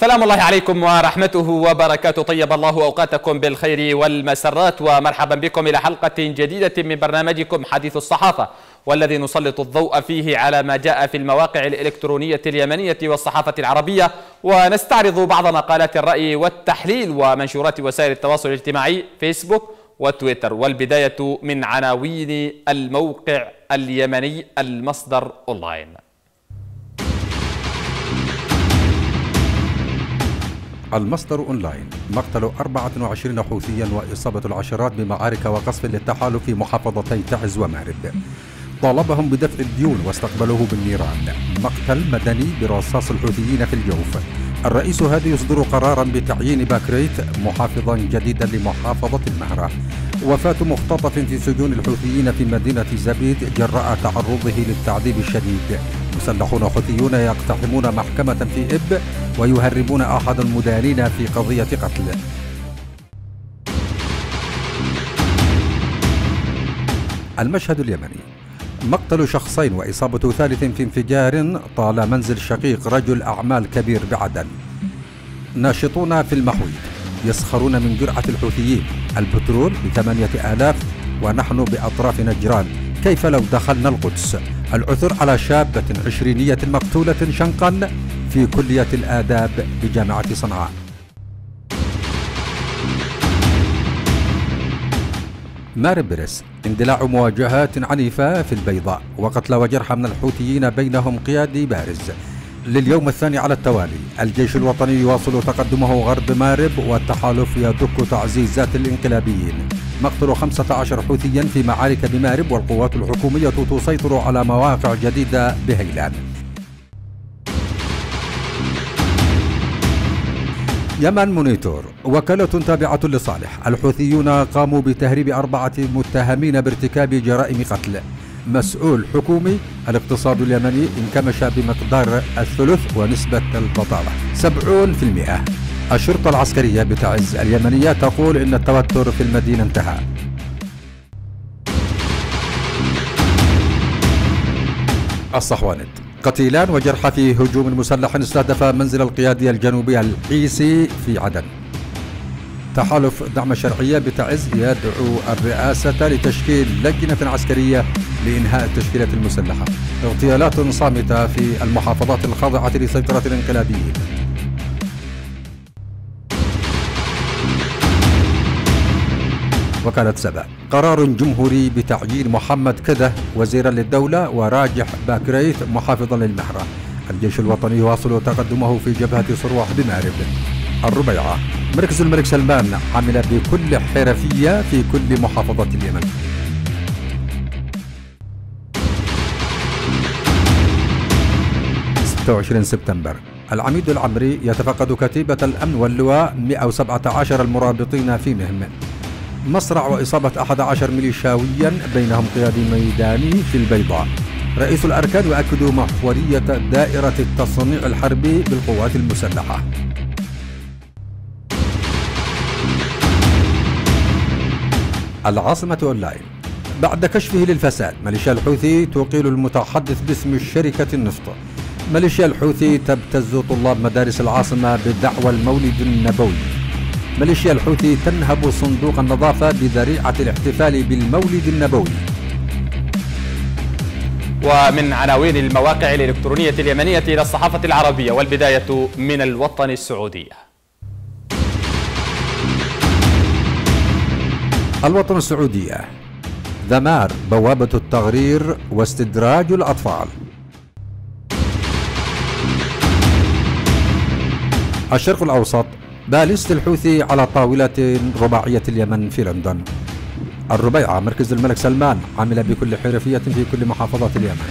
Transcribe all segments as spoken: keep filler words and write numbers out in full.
سلام الله عليكم ورحمته وبركاته. طيب الله أوقاتكم بالخير والمسرات، ومرحبا بكم إلى حلقة جديدة من برنامجكم حديث الصحافة، والذي نسلط الضوء فيه على ما جاء في المواقع الإلكترونية اليمنية والصحافة العربية، ونستعرض بعض مقالات الرأي والتحليل ومنشورات وسائل التواصل الاجتماعي فيسبوك وتويتر. والبداية من عناوين الموقع اليمني المصدر أونلاين. المصدر أونلاين: مقتل أربعة وعشرين حوثيا وإصابة العشرات بمعارك وقصف للتحالف في محافظتي تعز ومارب. طالبهم بدفع الديون واستقبلوه بالنيران. مقتل مدني برصاص الحوثيين في الجوف. الرئيس هادي يصدر قرارا بتعيين باكريت محافظا جديدا لمحافظة المهرة. وفاة مختطف في سجون الحوثيين في مدينة زبيد جراء تعرضه للتعذيب الشديد. مسلحون حوثيون يقتحمون محكمة في إب ويهربون أحد المدانين في قضية قتل. المشهد اليمني: مقتل شخصين وإصابة ثالث في انفجار طال منزل شقيق رجل أعمال كبير بعدن. ناشطون في المحويط يسخرون من جرعة الحوثيين. البترول بثمانية آلاف ونحن بأطراف نجران، كيف لو دخلنا القدس؟ العثور على شابة عشرينية مقتولة شنقا في كلية الآداب بجامعة صنعاء. مارب بريس: اندلاع مواجهات عنيفة في البيضاء وقتل وجرحى من الحوثيين بينهم قيادي بارز. لليوم الثاني على التوالي الجيش الوطني يواصل تقدمه غرب مارب والتحالف يدك تعزيزات الانقلابيين. مقتل خمسة عشر حوثيا في معارك بمارب، والقوات الحكومية تسيطر على مواقع جديدة بهيلان. يمن مونيتور: وكالة تابعة لصالح، الحوثيون قاموا بتهريب أربعة متهمين بارتكاب جرائم قتل. مسؤول حكومي: الاقتصاد اليمني انكمش بمقدار الثلث ونسبة البطالة سبعين بالمئة. الشرطة العسكرية بتعز اليمنية تقول إن التوتر في المدينة انتهى. الصحوانت: قتيلان وجرحى في هجوم مسلح استهدف منزل القيادي الجنوبي الحيسي في عدن. تحالف دعم الشرعية بتعز يدعو الرئاسة لتشكيل لجنة عسكرية لإنهاء التشكيلات المسلحة. اغتيالات صامتة في المحافظات الخاضعة لسيطرة الانقلابيين. وكالة سبا: قرار جمهوري بتعيين محمد كده وزيرا للدولة وراجح باكريت محافظا للمهرة. الجيش الوطني يواصل تقدمه في جبهة صروح بمارب. الربيعة: مركز الملك سلمان عمل بكل حرفية في كل محافظات اليمن. ستة وعشرين سبتمبر: العميد العمري يتفقد كتيبة الأمن واللواء مئة وسبعة عشر المرابطين في مهم. مصرع وإصابة أحد عشر ميليشياويا بينهم قيادي ميداني في البيضاء. رئيس الأركان يؤكد محورية دائرة التصنيع الحربي بالقوات المسلحة. العاصمة أونلاين: بعد كشفه للفساد ميليشيا الحوثي تقيل المتحدث باسم شركة النفط. ميليشيا الحوثي تبتز طلاب مدارس العاصمة بدعوى المولد النبوي. ميليشيا الحوثي تنهب صندوق النظافة بذريعة الاحتفال بالمولد النبوي. ومن عناوين المواقع الإلكترونية اليمنية إلى الصحافة العربية، والبداية من الوطن السعودية. الوطن السعودية: ذمار بوابة التغرير واستدراج الأطفال. الشرق الأوسط: باليست الحوثي على طاولة رباعية اليمن في لندن. الربيعة: مركز الملك سلمان عمل بكل حرفية في كل محافظات اليمن.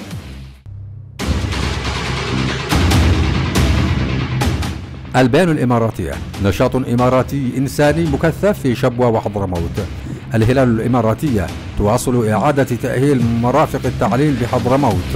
البيان الإماراتية: نشاط إماراتي إنساني مكثف في شبوة وحضرموت. الهلال الإماراتية: تواصل إعادة تأهيل مرافق التعليم بحضرموت.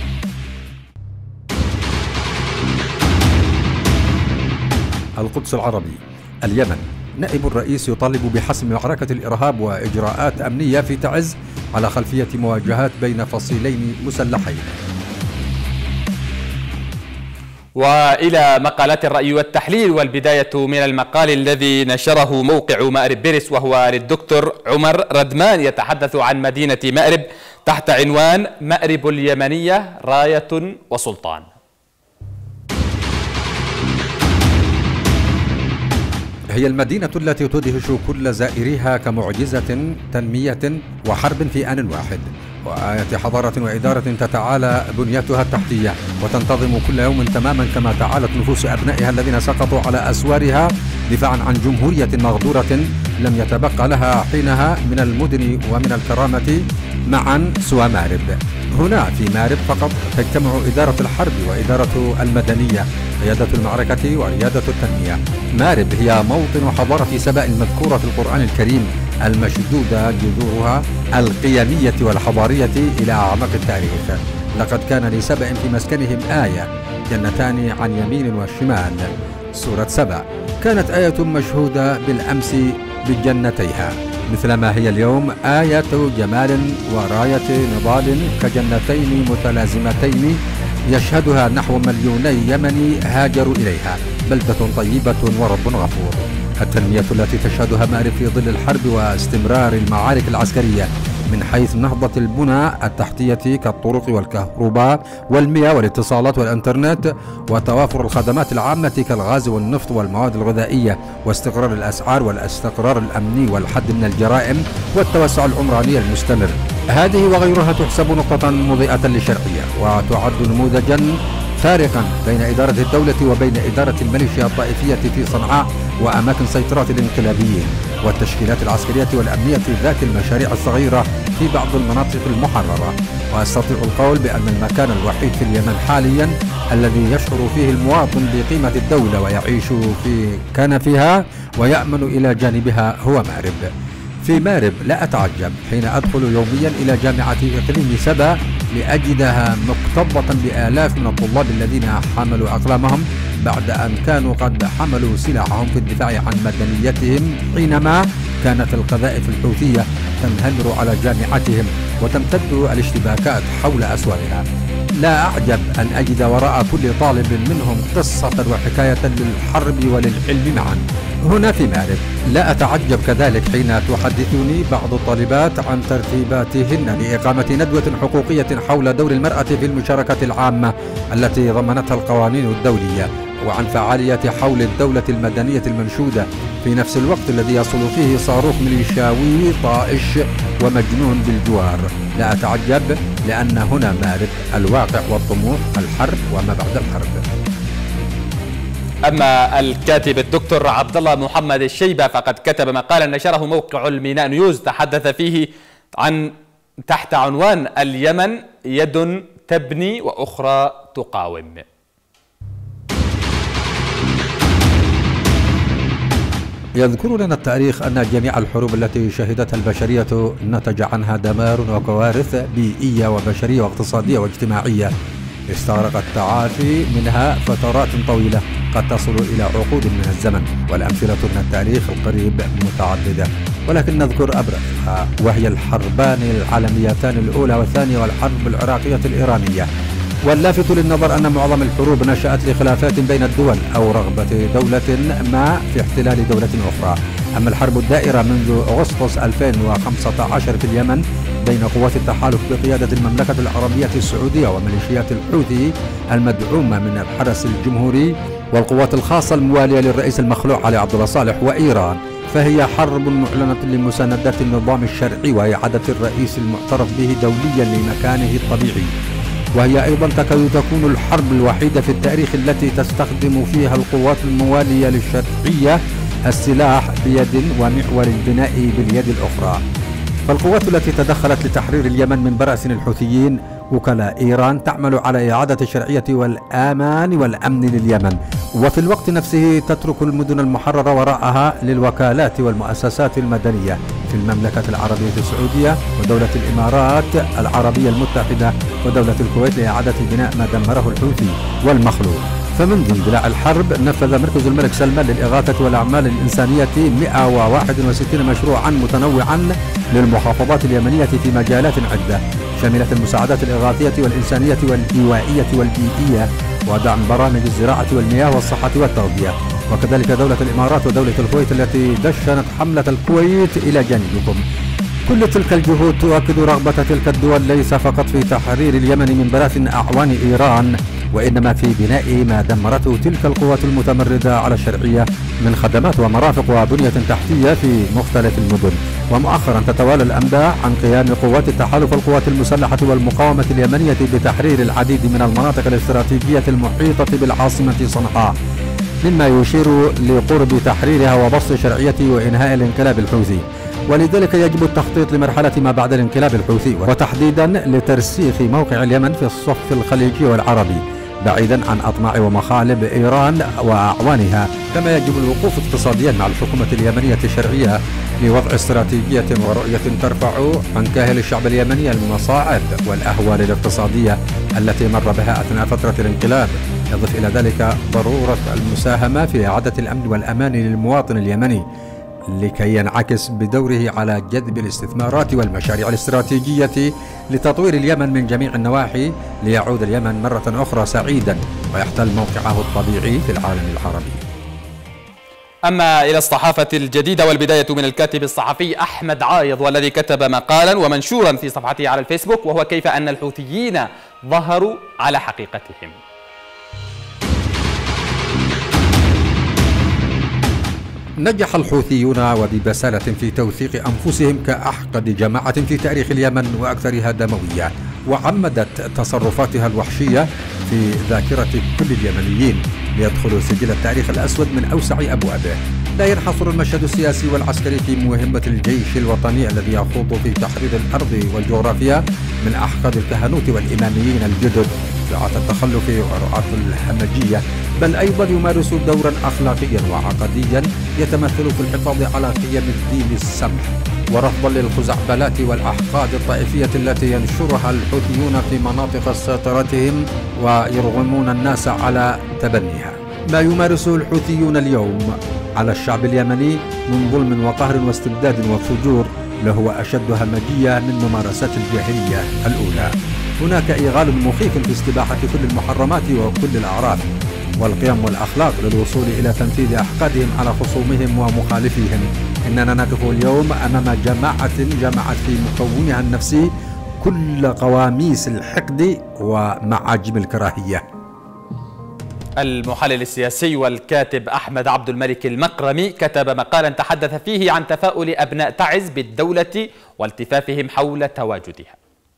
القدس العربي: اليمن: نائب الرئيس يطالب بحسم معركة الإرهاب وإجراءات أمنية في تعز على خلفية مواجهات بين فصيلين مسلحين. وإلى مقالات الرأي والتحليل، والبداية من المقال الذي نشره موقع مأرب بيرس، وهو للدكتور عمر ردمان يتحدث عن مدينة مأرب تحت عنوان مأرب اليمنية راية وسلطان. هي المدينة التي تدهش كل زائريها كمعجزة تنمية وحرب في آن واحد، وآية حضارة وإدارة تتعالى بنيتها التحتية وتنتظم كل يوم تماما كما تعالت نفوس أبنائها الذين سقطوا على أسوارها دفاعا عن جمهورية مغدورة لم يتبقى لها حينها من المدن ومن الكرامة معا سوى مأرب. هنا في مأرب فقط تجتمع إدارة الحرب وإدارة المدنية، قيادة المعركة وريادة التنمية. مأرب هي موطن حضارة سبأ المذكورة في القرآن الكريم المشدودة جذورها القيمية والحضارية إلى أعماق التاريخ. لقد كان لسبأ في مسكنهم آية، جنتان عن يمين وشمال. سورة سبأ كانت آية مشهودة بالأمس بجنتيها، مثلما هي اليوم آية جمال وراية نضال كجنتين متلازمتين يشهدها نحو مليوني يمني هاجروا إليها. بلدة طيبة ورب غفور. التنمية التي تشهدها مأرب في ظل الحرب واستمرار المعارك العسكرية من حيث نهضة البنى التحتية كالطرق والكهرباء والمياه والاتصالات والإنترنت، وتوافر الخدمات العامة كالغاز والنفط والمواد الغذائية، واستقرار الأسعار والاستقرار الأمني والحد من الجرائم والتوسع العمراني المستمر. هذه وغيرها تحسب نقطة مضيئة للشرعية وتعد نموذجا فارقا بين إدارة الدولة وبين إدارة الميليشيا الطائفية في صنعاء وأماكن سيطرة الانقلابيين والتشكيلات العسكرية والأمنية ذات المشاريع الصغيرة في بعض المناطق المحررة. وأستطيع القول بأن المكان الوحيد في اليمن حاليا الذي يشعر فيه المواطن بقيمة الدولة ويعيش في كنفها ويأمن إلى جانبها هو مأرب. في مأرب لا أتعجب حين أدخل يوميا إلى جامعة إقليم سبأ لأجدها مكتظة بآلاف من الطلاب الذين حملوا أقلامهم بعد أن كانوا قد حملوا سلاحهم في الدفاع عن مدنيتهم حينما كانت القذائف الحوثية تنهمر على جامعتهم وتمتد الاشتباكات حول أسوارها. لا أعجب أن أجد وراء كل طالب منهم قصة وحكاية للحرب وللعلم معا. هنا في مأرب لا أتعجب كذلك حين تحدثني بعض الطالبات عن ترتيباتهن لإقامة ندوة حقوقية حول دور المرأة في المشاركة العامة التي ضمنتها القوانين الدولية، وعن فعالية حول الدولة المدنية المنشودة في نفس الوقت الذي يصل فيه صاروخ ميليشياوي طائش ومجنون بالجوار. لا أتعجب لأن هنا مأرب الواقع والطموح، الحرب وما بعد الحرب. أما الكاتب الدكتور عبد الله محمد الشيبة فقد كتب مقالا نشره موقع الميناء نيوز تحدث فيه عن تحت عنوان اليمن يد تبني وأخرى تقاوم. يذكر لنا التاريخ أن جميع الحروب التي شهدتها البشرية نتج عنها دمار وكوارث بيئية وبشرية واقتصادية واجتماعية استغرق التعافي منها فترات طويلة قد تصل إلى عقود من الزمن، والأمثلة من التاريخ القريب متعددة، ولكن نذكر أبرزها وهي الحربان العالميتان الأولى والثانية والحرب العراقية الإيرانية. واللافت للنظر أن معظم الحروب نشأت لخلافات بين الدول أو رغبة دولة ما في احتلال دولة أخرى. أما الحرب الدائرة منذ أغسطس ألفين وخمسة عشر في اليمن بين قوات التحالف بقيادة المملكة العربية السعودية وميليشيات الحوثي المدعومة من الحرس الجمهوري والقوات الخاصة الموالية للرئيس المخلوع علي عبد الله صالح وإيران، فهي حرب معلنة لمساندة النظام الشرعي وإعادة الرئيس المعترف به دوليا لمكانه الطبيعي. وهي أيضا تكاد تكون الحرب الوحيدة في التاريخ التي تستخدم فيها القوات الموالية للشرعية السلاح بيد ومحور البناء باليد الأخرى. فالقوات التي تدخلت لتحرير اليمن من برأس الحوثيين وكلاء إيران تعمل على إعادة الشرعية والآمان والأمن لليمن، وفي الوقت نفسه تترك المدن المحررة وراءها للوكالات والمؤسسات المدنية في المملكة العربية السعودية ودولة الإمارات العربية المتحدة ودولة الكويت لإعادة بناء ما دمره الحوثي والمخلوع. فمنذ اندلاع الحرب نفذ مركز الملك سلمان للإغاثة والأعمال الإنسانية مئة وواحد وستين مشروعا متنوعا للمحافظات اليمنية في مجالات عدة، شاملة المساعدات الإغاثية والإنسانية والإيوائية والبيئية ودعم برامج الزراعة والمياه والصحة والتغذية، وكذلك دولة الإمارات ودولة الكويت التي دشنت حملة الكويت إلى جانبكم. كل تلك الجهود تؤكد رغبة تلك الدول ليس فقط في تحرير اليمن من براثن أعوان إيران، وإنما في بناء ما دمرته تلك القوات المتمردة على الشرعية من خدمات ومرافق وبنية تحتية في مختلف المدن. ومؤخرا تتوالى الأنباء عن قيام قوات التحالف والقوات المسلحة والمقاومة اليمنية بتحرير العديد من المناطق الاستراتيجية المحيطة بالعاصمة صنعاء، مما يشير لقرب تحريرها وبسط شرعية وإنهاء الانقلاب الحوثي. ولذلك يجب التخطيط لمرحلة ما بعد الانقلاب الحوثي، وتحديدا لترسيخ موقع اليمن في الصف الخليجي والعربي بعيدا عن أطماع ومخالب إيران وأعوانها. كما يجب الوقوف اقتصاديا مع الحكومة اليمنية الشرعية لوضع استراتيجية ورؤية ترفع عن كاهل الشعب اليمني المصاعب والأهوال الاقتصادية التي مر بها أثناء فترة الانقلاب. يضيف إلى ذلك ضرورة المساهمة في إعادة الأمن والأمان للمواطن اليمني لكي ينعكس بدوره على جذب الاستثمارات والمشاريع الاستراتيجية لتطوير اليمن من جميع النواحي، ليعود اليمن مرة أخرى سعيدا ويحتل موقعه الطبيعي في العالم العربي. أما إلى الصحافة الجديدة، والبداية من الكاتب الصحفي أحمد عايض، والذي كتب مقالا ومنشورا في صفحته على الفيسبوك، وهو كيف أن الحوثيين ظهروا على حقيقتهم. نجح الحوثيون وببسالة في توثيق أنفسهم كأحقد جماعة في تاريخ اليمن وأكثرها دموية، وعمدت تصرفاتها الوحشية في ذاكرة كل اليمنيين ليدخلوا سجل التاريخ الأسود من أوسع أبوابه. لا ينحصر المشهد السياسي والعسكري في مهمة الجيش الوطني الذي يخوض في تحرير الأرض والجغرافيا من أحقاد الكهنوت والإماميين الجدد دعاة التخلف ورعاة الهمجية، بل أيضا يمارس دورا أخلاقيا وعقديا يتمثل في الحفاظ على قيم الدين السمح ورفضا للخزعبلات والأحقاد الطائفية التي ينشرها الحوثيون في مناطق سيطرتهم ويرغمون الناس على تبنيها. ما يمارسه الحوثيون اليوم على الشعب اليمني من ظلم وقهر واستبداد وفجور لهو أشد همجية من ممارسات الجاهلية الأولى. هناك إيغال مخيف في استباحة كل المحرمات وكل الأعراف والقيم والأخلاق للوصول إلى تنفيذ أحقادهم على خصومهم ومخالفيهم. إننا نقف اليوم أمام جماعة جمعت في مكونها النفسي كل قواميس الحقد ومعاجم الكراهية. المحلل السياسي والكاتب أحمد عبد الملك المقرمي كتب مقالا تحدث فيه عن تفاؤل أبناء تعز بالدولة والتفافهم حول تواجدها.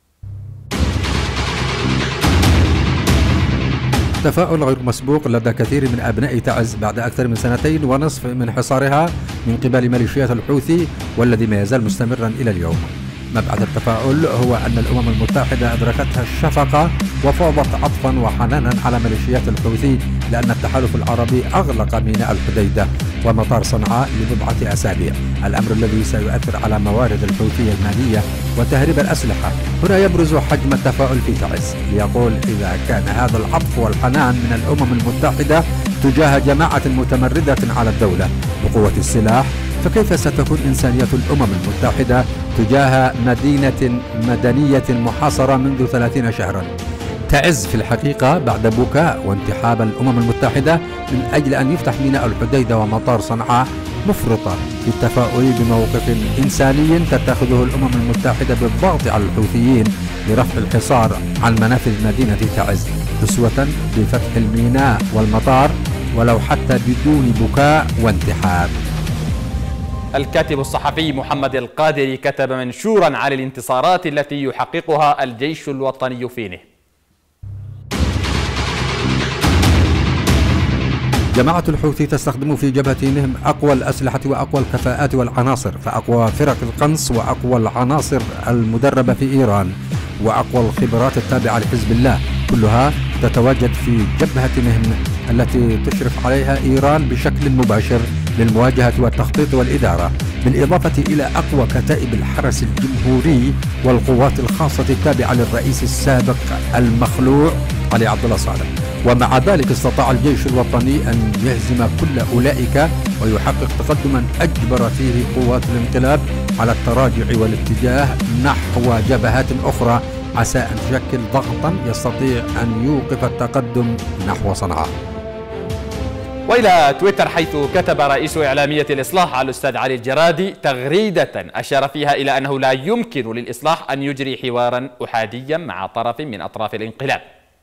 تفاؤل غير مسبوق لدى كثير من أبناء تعز بعد أكثر من سنتين ونصف من حصارها من قبل ميليشيات الحوثي، والذي ما يزال مستمرا إلى اليوم. مبعث التفاؤل هو أن الأمم المتحدة أدركتها الشفقة وفاضت عطفا وحنانا على ميليشيات الحوثي، لأن التحالف العربي أغلق ميناء الحديدة ومطار صنعاء لبضعة أسابيع، الأمر الذي سيؤثر على موارد الحوثي المالية وتهريب الأسلحة. هنا يبرز حجم التفاؤل في تعز ليقول إذا كان هذا العطف والحنان من الأمم المتحدة تجاه جماعة متمردة على الدولة بقوة السلاح، فكيف ستكون إنسانية الأمم المتحدة تجاه مدينة مدنية محاصرة منذ ثلاثين شهرا؟ تعز في الحقيقة بعد بكاء وانتحاب الأمم المتحدة من أجل أن يفتح ميناء الحديدة ومطار صنعاء مفرطة في التفاؤل بموقف إنساني تتخذه الأمم المتحدة بالضغط على الحوثيين لرفع الحصار عن منافذ مدينة تعز، أسوة بفتح الميناء والمطار ولو حتى بدون بكاء وانتحاب. الكاتب الصحفي محمد القادري كتب منشورا عن الانتصارات التي يحققها الجيش الوطني فينه. جماعة الحوثي تستخدم في جبهتهم أقوى الأسلحة وأقوى الكفاءات والعناصر، فأقوى فرق القنص وأقوى العناصر المدربة في إيران وأقوى الخبرات التابعة لحزب الله، كلها تتواجد في جبهتهم التي تشرف عليها إيران بشكل مباشر للمواجهة والتخطيط والإدارة، بالإضافة إلى أقوى كتائب الحرس الجمهوري والقوات الخاصة التابعة للرئيس السابق المخلوع علي عبد الله صالح. ومع ذلك استطاع الجيش الوطني أن يهزم كل أولئك ويحقق تقدما أجبر فيه قوات الانقلاب على التراجع والاتجاه نحو جبهات أخرى عسى أن تشكل ضغطا يستطيع أن يوقف التقدم نحو صنعاء. وإلى تويتر، حيث كتب رئيس إعلامية الإصلاح الأستاذ علي الجرادي تغريدة أشار فيها إلى أنه لا يمكن للإصلاح أن يجري حوارا أحاديا مع طرف من أطراف الانقلاب.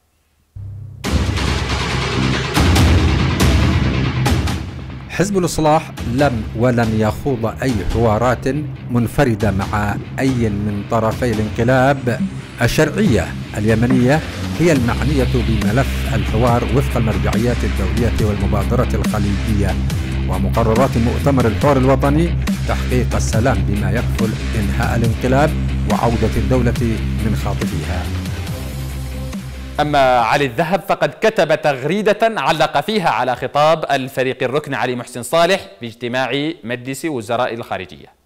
حزب الإصلاح لم ولن يخوض أي حوارات منفردة مع أي من طرفي الانقلاب. الشرعية اليمنية هي المعنية بملف الحوار وفق المرجعيات الدولية والمبادرة الخليجية ومقررات مؤتمر الحوار الوطني، تحقيق السلام بما يكفل إنهاء الانقلاب وعودة الدولة من خاطفها. أما علي الذهب فقد كتب تغريدة علق فيها على خطاب الفريق الركن علي محسن صالح في اجتماع مجلس وزراء الخارجية.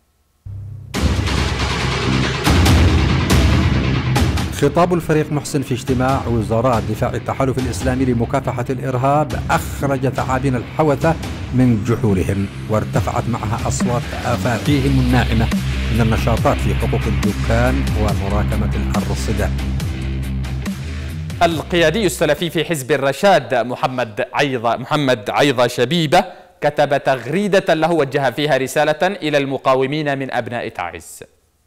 خطاب الفريق محسن في اجتماع وزراء دفاع التحالف الإسلامي لمكافحة الإرهاب أخرج ثعابين الحوثة من جحورهم، وارتفعت معها أصوات أفاعيهم الناعمة من النشاطات في حقوق الدكان ومراكمة الأرصدة. القيادي السلفي في حزب الرشاد محمد عيضة محمد عيضة شبيبة كتب تغريدة له وجه فيها رسالة إلى المقاومين من أبناء تعز.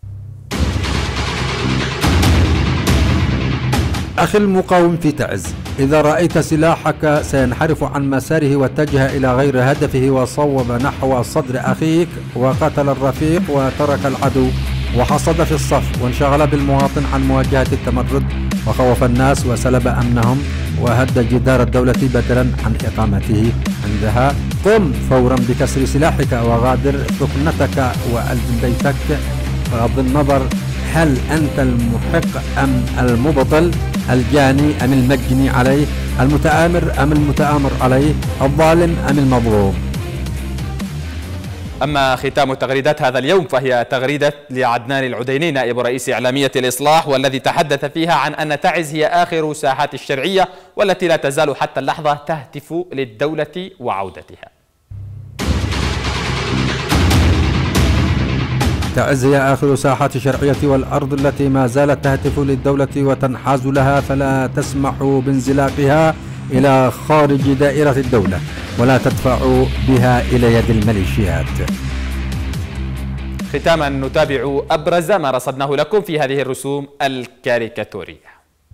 أخي المقاوم في تعز، إذا رأيت سلاحك سينحرف عن مساره واتجه إلى غير هدفه وصوب نحو صدر أخيك وقتل الرفيق وترك العدو وحصد في الصف وانشغل بالمواطن عن مواجهة التمرد وخوف الناس وسلب أمنهم وهد جدار الدولة بدلا عن إقامته، عندها قم فورا بكسر سلاحك وغادر سكنتك وألزم بيتك، بغض النظر هل أنت المحق أم المبطل، الجاني أم المجني عليه، المتآمر أم المتآمر عليه، الظالم أم المظلوم. أما ختام تغريدات هذا اليوم فهي تغريدة لعدنان العديني نائب رئيس إعلامية الإصلاح، والذي تحدث فيها عن أن تعز هي آخر ساحات الشرعية والتي لا تزال حتى اللحظة تهتف للدولة وعودتها. تعز هي آخر ساحات الشرعية والأرض التي ما زالت تهتف للدولة وتنحاز لها، فلا تسمح بانزلاقها إلى خارج دائرة الدولة ولا تدفع بها إلى يد الميليشيات. ختاما نتابع أبرز ما رصدناه لكم في هذه الرسوم الكاريكاتورية.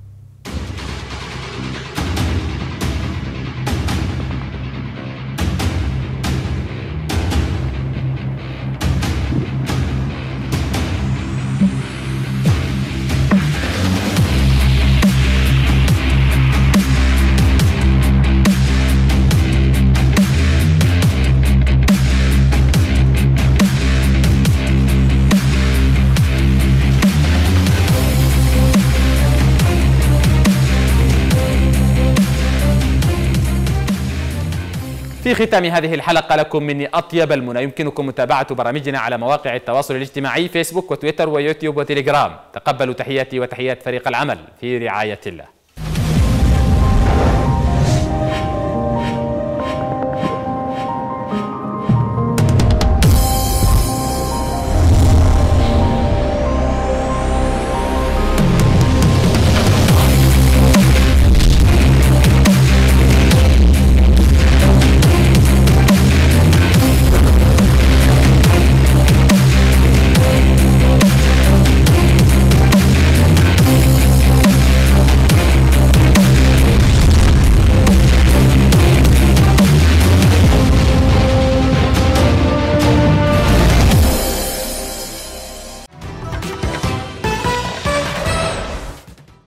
في ختام هذه الحلقة لكم مني أطيب المنى. يمكنكم متابعة برامجنا على مواقع التواصل الاجتماعي فيسبوك وتويتر ويوتيوب وتليجرام. تقبلوا تحياتي وتحيات فريق العمل في رعاية الله.